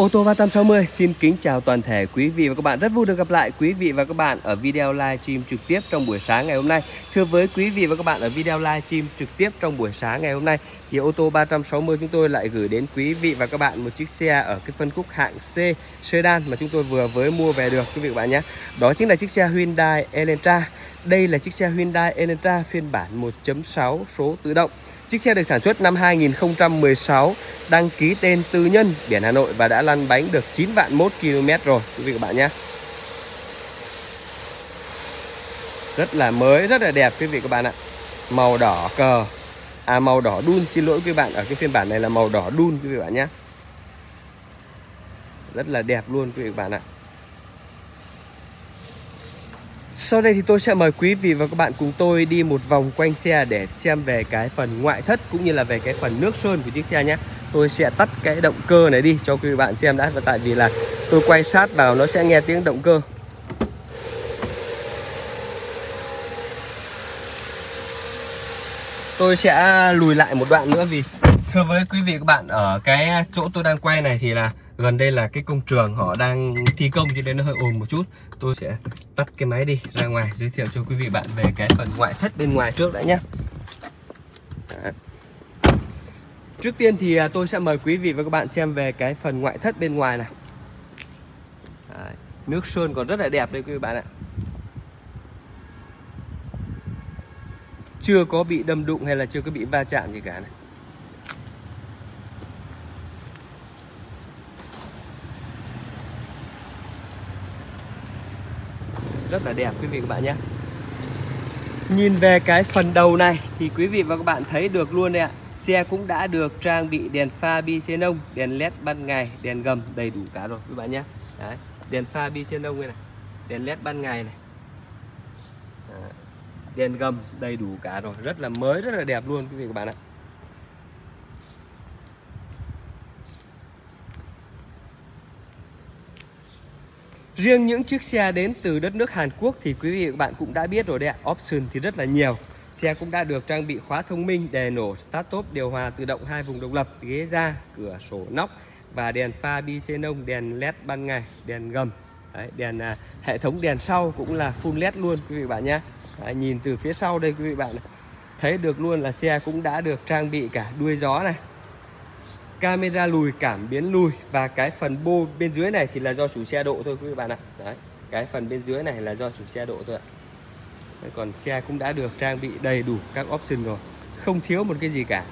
Ô tô 360 xin kính chào toàn thể quý vị và các bạn. Rất vui được gặp lại quý vị và các bạn ở video livestream trực tiếp trong buổi sáng ngày hôm nay. Thưa với quý vị và các bạn, ở video livestream trực tiếp trong buổi sáng ngày hôm nay thì ô tô 360 chúng tôi lại gửi đến quý vị và các bạn một chiếc xe ở cái phân khúc hạng C sedan mà chúng tôi vừa mới mua về được quý vị và các bạn nhé. Đó chính là chiếc xe Hyundai Elantra. Đây là chiếc xe Hyundai Elantra phiên bản 1.6 số tự động. Chiếc xe được sản xuất năm 2016, đăng ký tên tư nhân, biển Hà Nội và đã lăn bánh được 9 vạn 1 km rồi quý vị và các bạn nhé. Rất là mới, rất là đẹp quý vị và các bạn ạ. Màu đỏ cờ, màu đỏ đun, xin lỗi quý bạn, ở cái phiên bản này là màu đỏ đun quý vị và các bạn nhé. Rất là đẹp luôn quý vị và các bạn ạ. Sau đây thì tôi sẽ mời quý vị và các bạn cùng tôi đi một vòng quanh xe để xem về cái phần ngoại thất cũng như là về cái phần nước sơn của chiếc xe nhé. Tôi sẽ tắt cái động cơ này đi cho quý vị và bạn xem đã, tại vì là tôi quay sát vào nó sẽ nghe tiếng động cơ. Tôi sẽ lùi lại một đoạn nữa vì thưa với quý vị và các bạn, ở cái chỗ tôi đang quay này thì là gần đây là cái công trường họ đang thi công cho nên nó hơi ồn một chút. Tôi sẽ tắt cái máy đi ra ngoài giới thiệu cho quý vị bạn về cái phần ngoại thất bên ngoài trước đã nhé. Trước tiên thì tôi sẽ mời quý vị và các bạn xem về cái phần ngoại thất bên ngoài này. Nước sơn còn rất là đẹp đây quý vị bạn ạ. Chưa có bị đâm đụng hay là chưa có bị va chạm gì cả này. Rất là đẹp quý vị và các bạn nhé. Nhìn về cái phần đầu này thì quý vị và các bạn thấy được luôn đấy ạ. Xe cũng đã được trang bị đèn pha bi xenon, đèn led ban ngày, đèn gầm đầy đủ cả rồi quý bạn nhé. Đấy, đèn pha bi xenon này, đèn led ban ngày này. Đèn gầm đầy đủ cả rồi, rất là mới, rất là đẹp luôn quý vị và các bạn ạ. Riêng những chiếc xe đến từ đất nước Hàn Quốc thì quý vị và các bạn cũng đã biết rồi đấy ạ. Option thì rất là nhiều. Xe cũng đã được trang bị khóa thông minh, đèn nổ, start top, điều hòa tự động 2 vùng độc lập, ghế da, cửa sổ nóc và đèn pha bi xenon, đèn led ban ngày, đèn gầm. Đấy, đèn hệ thống đèn sau cũng là full led luôn quý vị và bạn nhé. Đấy, nhìn từ phía sau đây quý vị bạn thấy được luôn là xe cũng đã được trang bị cả đuôi gió này, camera lùi, cảm biến lùi và cái phần bô bên dưới này thì là do chủ xe độ thôi quý vị bạn ạ. Đấy, cái phần bên dưới này là do chủ xe độ thôi ạ. Đấy, còn xe cũng đã được trang bị đầy đủ các option rồi, không thiếu một cái gì cả.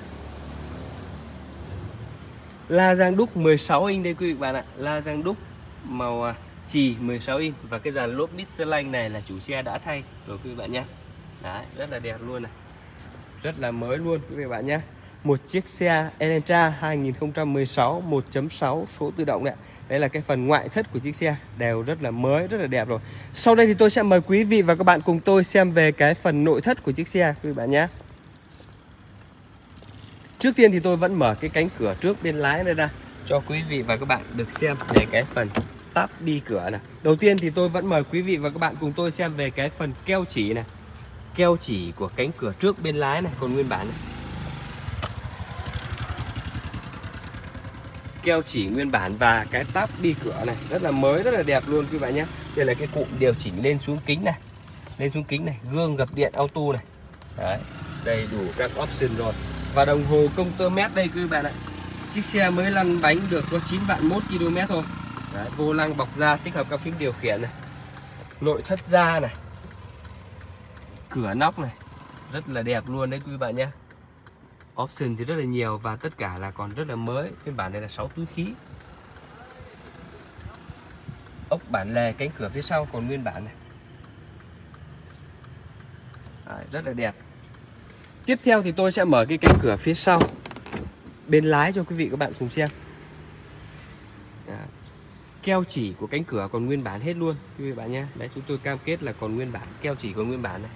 La răng đúc 16 inch đây quý vị bạn ạ, la răng đúc màu chì 16 inch và cái dàn lốp Michelin này là chủ xe đã thay rồi quý vị bạn nhé. Đấy, rất là đẹp luôn này, rất là mới luôn quý vị bạn nhé. Một chiếc xe Elantra 2016 1.6 số tự động đấy. Đây là cái phần ngoại thất của chiếc xe, đều rất là mới, rất là đẹp rồi. Sau đây thì tôi sẽ mời quý vị và các bạn cùng tôi xem về cái phần nội thất của chiếc xe quý vị bạn nhé. Trước tiên thì tôi vẫn mở cái cánh cửa trước bên lái này ra cho quý vị và các bạn được xem về cái phần táp bi cửa này. Đầu tiên thì tôi vẫn mời quý vị và các bạn cùng tôi xem về cái phần keo chỉ này. Keo chỉ của cánh cửa trước bên lái này còn nguyên bản này. Keo chỉ nguyên bản và cái táp bi cửa này rất là mới, rất là đẹp luôn quý bạn nhé. Đây là cái cụm điều chỉnh lên xuống kính này, lên xuống kính này, gương gập điện auto này. Đấy, đầy đủ các option rồi. Và đồng hồ công tơ mét đây quý bạn ạ. Chiếc xe mới lăn bánh được có 9 vạn 1 km thôi. Đấy, vô lăng bọc da tích hợp các phím điều khiển này, nội thất da này, cửa nóc này, rất là đẹp luôn đấy quý bạn nhé. Option thì rất là nhiều và tất cả là còn rất là mới. Phiên bản này là 6 túi khí. Ốc bản lề cánh cửa phía sau còn nguyên bản này. Đấy, rất là đẹp. Tiếp theo thì tôi sẽ mở cái cánh cửa phía sau bên lái cho quý vị các bạn cùng xem. Đấy, keo chỉ của cánh cửa còn nguyên bản hết luôn quý vị bạn nhé. Đấy, chúng tôi cam kết là còn nguyên bản, keo chỉ còn nguyên bản này.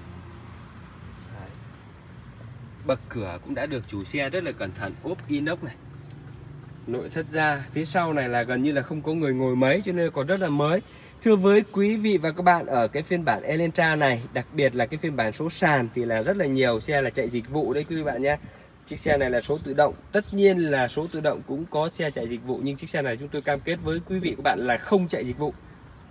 Bậc cửa cũng đã được chủ xe rất là cẩn thận ốp inox này. Nội thất da phía sau này là gần như là không có người ngồi mấy cho nên còn rất là mới. Thưa với quý vị và các bạn, ở cái phiên bản Elantra này, đặc biệt là cái phiên bản số sàn thì là rất là nhiều xe là chạy dịch vụ đấy quý vị bạn nhé. Chiếc xe này là số tự động. Tất nhiên là số tự động cũng có xe chạy dịch vụ, nhưng chiếc xe này chúng tôi cam kết với quý vị các bạn là không chạy dịch vụ.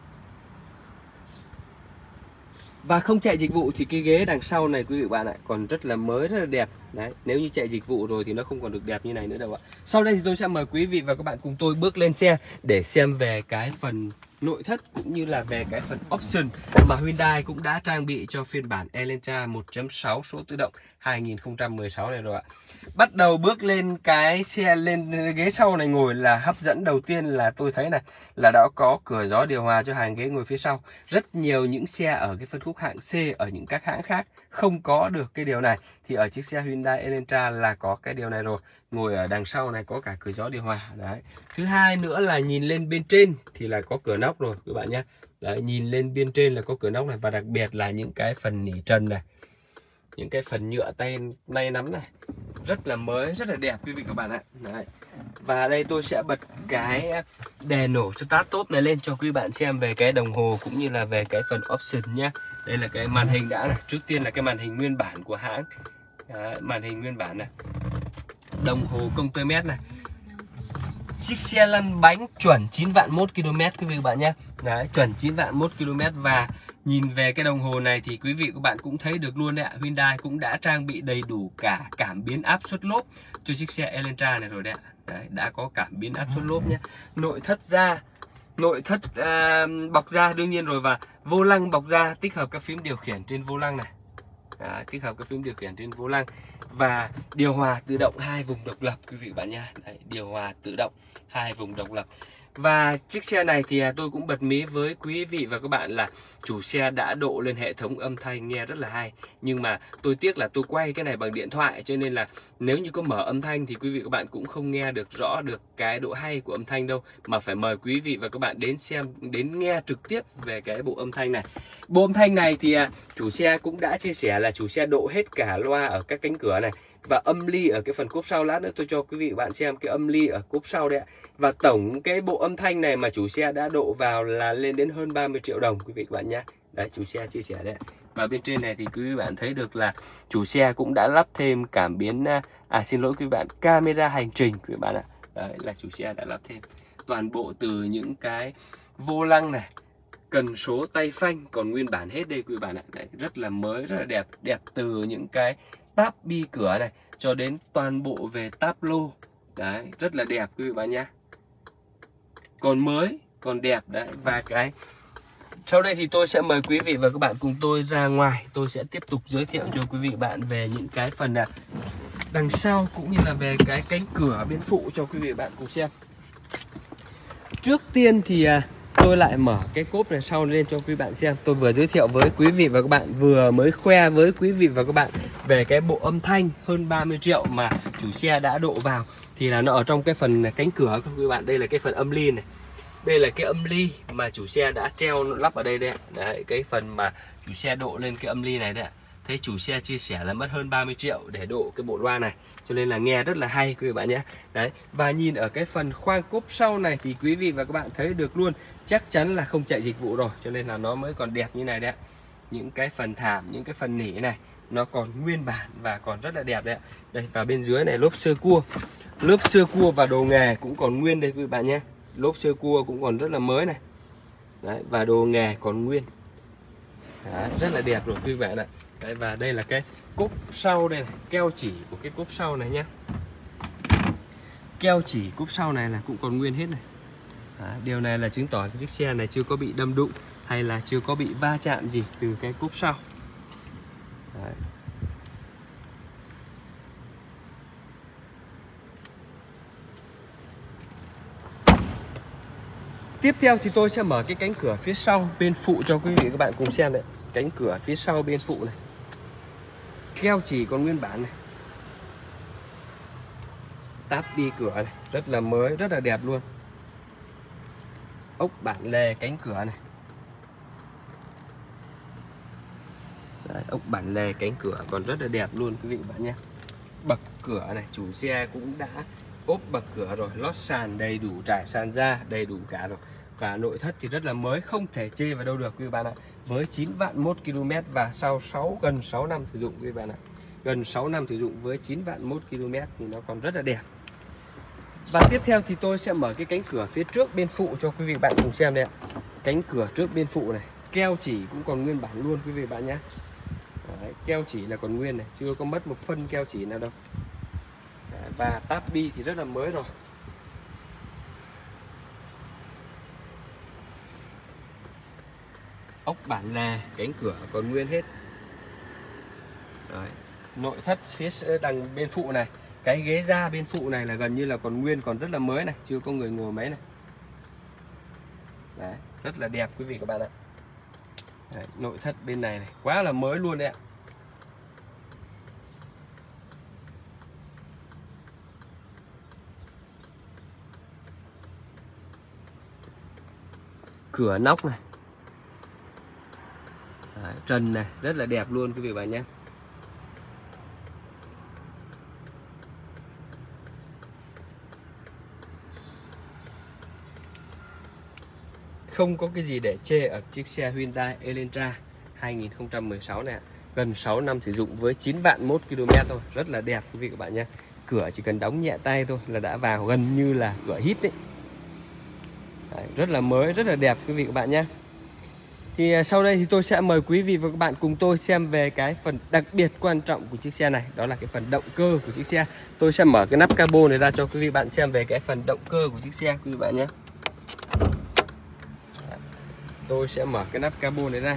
Và không chạy dịch vụ thì cái ghế đằng sau này quý vị bạn ạ, còn rất là mới, rất là đẹp. Đấy, nếu như chạy dịch vụ rồi thì nó không còn được đẹp như này nữa đâu ạ. Sau đây thì tôi sẽ mời quý vị và các bạn cùng tôi bước lên xe để xem về cái phần nội thất cũng như là về cái phần option mà Hyundai cũng đã trang bị cho phiên bản Elantra 1.6 số tự động 2016 này rồi ạ. Bắt đầu bước lên cái xe, lên ghế sau này ngồi là hấp dẫn đầu tiên là tôi thấy này là đã có cửa gió điều hòa cho hàng ghế ngồi phía sau. Rất nhiều những xe ở cái phân khúc hạng C ở những các hãng khác không có được cái điều này, thì ở chiếc xe Hyundai Elantra là có cái điều này rồi. Ngồi ở đằng sau này có cả cửa gió điều hòa. Đấy. Thứ hai nữa là nhìn lên bên trên thì là có cửa nóc rồi các bạn nhé. Đấy, nhìn lên bên trên là có cửa nóc này, và đặc biệt là những cái phần nỉ trần này, những cái phần nhựa tay nắm này rất là mới, rất là đẹp quý vị các bạn ạ. Đấy. Và đây tôi sẽ bật cái đèn nổ start top này lên cho quý bạn xem về cái đồng hồ cũng như là về cái phần option nhé. Đây là cái màn hình đã này. Trước tiên là cái màn hình nguyên bản của hãng. Đấy, màn hình nguyên bản này. Đồng hồ công tơ mét này. Chiếc xe lăn bánh chuẩn 9 vạn 1 km quý vị các bạn nhé. Đấy, chuẩn 9 vạn 1 km. Và nhìn về cái đồng hồ này thì quý vị các bạn cũng thấy được luôn đấy ạ. Hyundai cũng đã trang bị đầy đủ cả cảm biến áp suất lốp cho chiếc xe Elantra này rồi đấy ạ. Đấy, đã có cảm biến áp suất lốp nhé. Nội thất bọc da đương nhiên rồi, và vô lăng bọc da tích hợp các phím điều khiển trên vô lăng này. Đấy, tích hợp các phím điều khiển trên vô lăng và điều hòa tự động 2 vùng độc lập quý vị bạn nha. Đấy, điều hòa tự động 2 vùng độc lập. Và chiếc xe này thì tôi cũng bật mí với quý vị và các bạn là chủ xe đã độ lên hệ thống âm thanh nghe rất là hay. Nhưng mà tôi tiếc là tôi quay cái này bằng điện thoại, cho nên là nếu như có mở âm thanh thì quý vị các bạn cũng không nghe được rõ được cái độ hay của âm thanh đâu. Mà phải mời quý vị và các bạn đến xem, đến nghe trực tiếp về cái bộ âm thanh này. Bộ âm thanh này thì chủ xe cũng đã chia sẻ là chủ xe độ hết cả loa ở các cánh cửa này. Và âm ly ở cái phần cốp sau, lát nữa tôi cho quý vị và bạn xem cái âm ly ở cốp sau đấy ạ. Và tổng cái bộ âm thanh này mà chủ xe đã độ vào là lên đến hơn 30 triệu đồng quý vị các bạn nhé. Đấy, chủ xe chia sẻ đấy. Và bên trên này thì quý vị bạn thấy được là chủ xe cũng đã lắp thêm cảm biến, xin lỗi quý vị bạn, camera hành trình quý vị bạn ạ. Đấy, là chủ xe đã lắp thêm toàn bộ từ những cái vô lăng này, cần số tay phanh còn nguyên bản hết đây quý vị bạn ạ. Đấy, rất là mới, rất là đẹp. Đẹp từ những cái táp bi cửa này cho đến toàn bộ về táp lô. Đấy, rất là đẹp quý vị bạn nhé. Còn mới, còn đẹp đấy. Và cái sau đây thì tôi sẽ mời quý vị và các bạn cùng tôi ra ngoài. Tôi sẽ tiếp tục giới thiệu cho quý vị và bạn về những cái phần đằng sau cũng như là về cái cánh cửa bên phụ cho quý vị và bạn cùng xem. Trước tiên thì tôi lại mở cái cốp này sau lên cho quý bạn xem. Tôi vừa giới thiệu với quý vị và các bạn, vừa mới khoe với quý vị và các bạn về cái bộ âm thanh hơn 30 triệu mà chủ xe đã độ vào. Thì là nó ở trong cái phần cánh cửa các quý bạn. Đây là cái phần âm ly này. Đây là cái âm ly mà chủ xe đã treo lắp ở đây đấy. Đấy, cái phần mà chủ xe độ lên cái âm ly này đấy ạ. Thấy chủ xe chia sẻ là mất hơn 30 triệu để độ cái bộ loa này, cho nên là nghe rất là hay quý vị bạn nhé. Đấy, và nhìn ở cái phần khoang cốp sau này thì quý vị và các bạn thấy được luôn, chắc chắn là không chạy dịch vụ rồi, cho nên là nó mới còn đẹp như này đấy ạ. Những cái phần thảm, những cái phần nỉ này nó còn nguyên bản và còn rất là đẹp đấy ạ. Đây, và bên dưới này lốp sơ cua. Lốp sơ cua và đồ nghề cũng còn nguyên đây quý vị bạn nhé. Lốp sơ cua cũng còn rất là mới này. Đấy, và đồ nghề còn nguyên. Đấy, rất là đẹp rồi quý vị bạn ạ. Đấy, và đây là cái cốp sau đây này, keo chỉ của cái cốp sau này nhé. Keo chỉ cốp sau này là cũng còn nguyên hết này. Đấy, điều này là chứng tỏ chiếc xe này chưa có bị đâm đụng hay là chưa có bị va chạm gì từ cái cốp sau. Đấy. Tiếp theo thì tôi sẽ mở cái cánh cửa phía sau bên phụ cho quý vị và các bạn cùng xem đấy. Cánh cửa phía sau bên phụ này, keo chỉ còn nguyên bản này, táp bi cửa này rất là mới, rất là đẹp luôn. Ốc bản lề cánh cửa này. Đấy, ốc bản lề cánh cửa còn rất là đẹp luôn quý vị và bạn nhé. Bậc cửa này chủ xe cũng đã ốp bậc cửa rồi, lót sàn đầy đủ, trải sàn da đầy đủ cả rồi. Cả nội thất thì rất là mới, không thể chê vào đâu được quý vị bạn ạ. Với 9 vạn 1 km và sau gần 6 năm sử dụng quý vị bạn ạ. Gần 6 năm sử dụng với 9 vạn 1 km thì nó còn rất là đẹp. Và tiếp theo thì tôi sẽ mở cái cánh cửa phía trước bên phụ cho quý vị bạn cùng xem đây ạ. Cánh cửa trước bên phụ này, keo chỉ cũng còn nguyên bản luôn quý vị bạn nhé. Đấy, keo chỉ là còn nguyên này, chưa có mất một phân keo chỉ nào đâu. Đấy, và táp bi thì rất là mới rồi. Ốc bản lề, cánh cửa còn nguyên hết. Đấy, nội thất phía đằng bên phụ này, cái ghế da bên phụ này là gần như là còn nguyên, còn rất là mới này, chưa có người ngồi mấy này. Đấy, rất là đẹp quý vị các bạn ạ. Đấy, nội thất bên này này quá là mới luôn đấy ạ. Cửa nóc này. Đấy, trần này rất là đẹp luôn quý vị bạn nhé. Không có cái gì để chê ở chiếc xe Hyundai Elantra 2016 này ạ. Gần 6 năm sử dụng với 9 vạn 1 km thôi, rất là đẹp quý vị các bạn nhé. Cửa chỉ cần đóng nhẹ tay thôi là đã vào, gần như là cửa hít đấy. Đấy, rất là mới, rất là đẹp quý vị các bạn nhé. Thì sau đây thì tôi sẽ mời quý vị và các bạn cùng tôi xem về cái phần đặc biệt quan trọng của chiếc xe này. Đó là cái phần động cơ của chiếc xe. Tôi sẽ mở cái nắp cabo này ra cho quý vị bạn xem về cái phần động cơ của chiếc xe quý vị bạn nhé. Tôi sẽ mở cái nắp cabo này ra.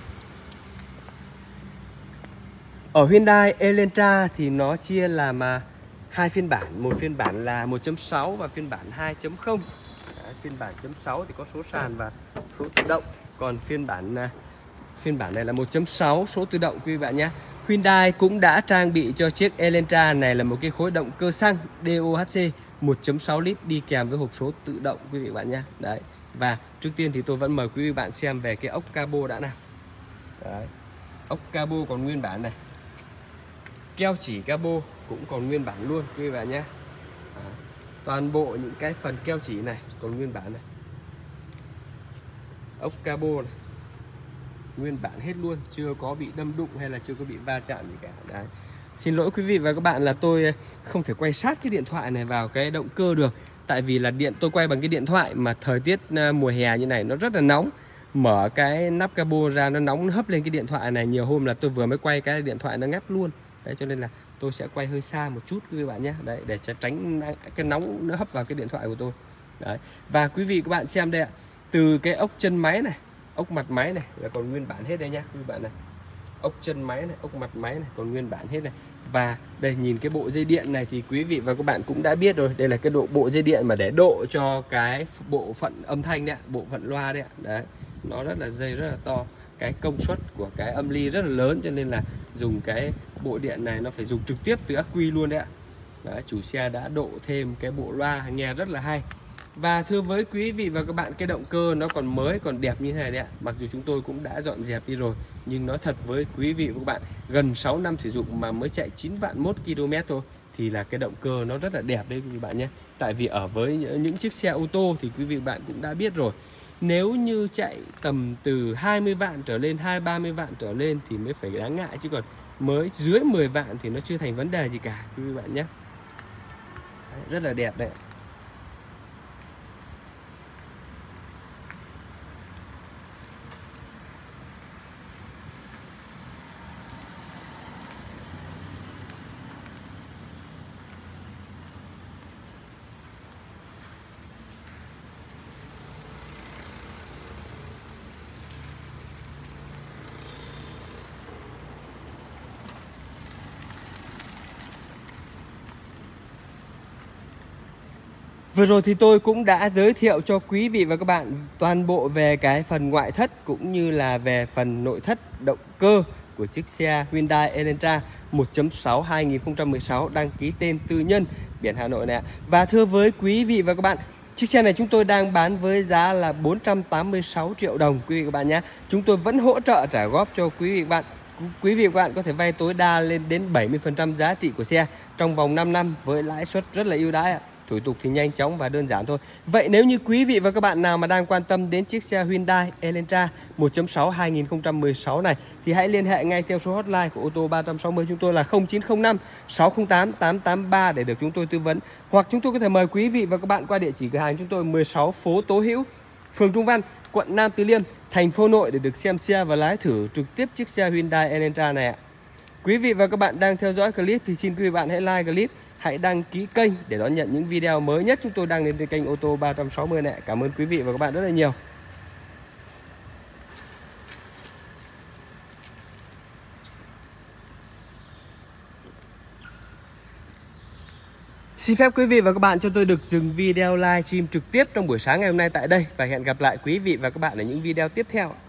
Ở Hyundai Elantra thì nó chia làm hai phiên bản, một phiên bản là 1.6 và phiên bản 2.0. Phiên bản chấm 6 thì có số sàn và số tự động, còn phiên bản này là 1.6 số tự động quý vị bạn nhé. Hyundai cũng đã trang bị cho chiếc Elantra này là một cái khối động cơ xăng DOHC 1.6 lít đi kèm với hộp số tự động quý vị bạn nhé. Đấy. Và trước tiên thì tôi vẫn mời quý vị bạn xem về cái ốc cabo đã nào. Đấy. Ốc cabo còn nguyên bản này. Keo chỉ cabo cũng còn nguyên bản luôn quý vị bạn nhé. Toàn bộ những cái phần keo chỉ này còn nguyên bản này. Ốc cabo này nguyên bản hết luôn, chưa có bị đâm đụng hay là chưa có bị va chạm gì cả. Đấy. Xin lỗi quý vị và các bạn là tôi không thể quay sát cái điện thoại này vào cái động cơ được. Tại vì là tôi quay bằng cái điện thoại mà thời tiết mùa hè như này nó rất là nóng. Mở cái nắp cabo ra nó nóng, nó hấp lên cái điện thoại này. Nhiều hôm là tôi vừa mới quay cái điện thoại nó ngắt luôn. Đấy, cho nên là tôi sẽ quay hơi xa một chút quý vị bạn nhé. Đấy, để cho tránh cái nóng nó hấp vào cái điện thoại của tôi. Đấy. Và quý vị các bạn xem đây ạ. Từ cái ốc chân máy này, ốc mặt máy này là còn nguyên bản hết đây nhá quý vị bạn này. Ốc chân máy này, ốc mặt máy này còn nguyên bản hết này. Và đây nhìn cái bộ dây điện này thì quý vị và các bạn cũng đã biết rồi. Đây là cái bộ dây điện mà để độ cho cái bộ phận âm thanh đấy ạ, bộ phận loa đấy ạ. Đấy. Nó rất là dây rất là to. Cái công suất của cái âm ly rất là lớn, cho nên là dùng cái bộ điện này nó phải dùng trực tiếp từ ắc quy luôn đấy ạ. Đấy, chủ xe đã độ thêm cái bộ loa nghe rất là hay. Và thưa với quý vị và các bạn, cái động cơ nó còn mới, còn đẹp như thế này đấy ạ. Mặc dù chúng tôi cũng đã dọn dẹp đi rồi, nhưng nói thật với quý vị và các bạn, gần 6 năm sử dụng mà mới chạy 9 vạn 1 km thôi, thì là cái động cơ nó rất là đẹp đấy quý vị bạn nhé. Tại vì ở với những chiếc xe ô tô thì quý vị và bạn cũng đã biết rồi, nếu như chạy tầm từ 20 vạn trở lên, 20-30 vạn trở lên thì mới phải đáng ngại, chứ còn mới dưới 10 vạn thì nó chưa thành vấn đề gì cả quý vị bạn nhé. Đấy, rất là đẹp đấy. Vừa rồi thì tôi cũng đã giới thiệu cho quý vị và các bạn toàn bộ về cái phần ngoại thất cũng như là về phần nội thất động cơ của chiếc xe Hyundai Elantra 1.6 2016 đăng ký tên tư nhân biển Hà Nội này. Và thưa với quý vị và các bạn, chiếc xe này chúng tôi đang bán với giá là 486 triệu đồng quý vị và các bạn nhé. Chúng tôi vẫn hỗ trợ trả góp cho quý vị và các bạn. Quý vị và các bạn có thể vay tối đa lên đến 70% giá trị của xe trong vòng 5 năm với lãi suất rất là ưu đãi ạ. thủ tục thì nhanh chóng và đơn giản thôi. Vậy nếu như quý vị và các bạn nào mà đang quan tâm đến chiếc xe Hyundai Elantra 1.6 2016 này thì hãy liên hệ ngay theo số hotline của ô tô 360 chúng tôi là 0905 608 883 để được chúng tôi tư vấn. Hoặc chúng tôi có thể mời quý vị và các bạn qua địa chỉ cửa hàng chúng tôi 16 phố Tố Hữu, phường Trung Văn, quận Nam Từ Liêm, thành phố Hà Nội để được xem xe và lái thử trực tiếp chiếc xe Hyundai Elantra này ạ. Quý vị và các bạn đang theo dõi clip thì xin quý vị bạn hãy like clip, hãy đăng ký kênh để đón nhận những video mới nhất chúng tôi đăng lên trên kênh ô tô 360 này. Cảm ơn quý vị và các bạn rất là nhiều. Xin phép quý vị và các bạn cho tôi được dừng video live stream trực tiếp trong buổi sáng ngày hôm nay tại đây và hẹn gặp lại quý vị và các bạn ở những video tiếp theo.